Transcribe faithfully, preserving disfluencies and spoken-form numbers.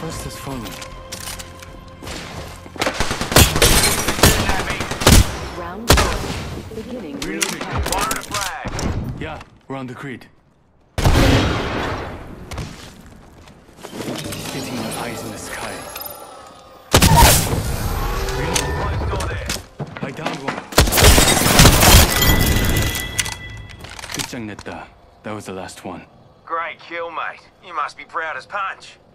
Trust has fallen. Round one. Beginning. Reloading. Firing a flag. Yeah, we're on the grid. Getting my eyes in the sky. Closed door there. I downed one. 끝장냈다. That was the last one. Great kill, mate. You must be proud as punch.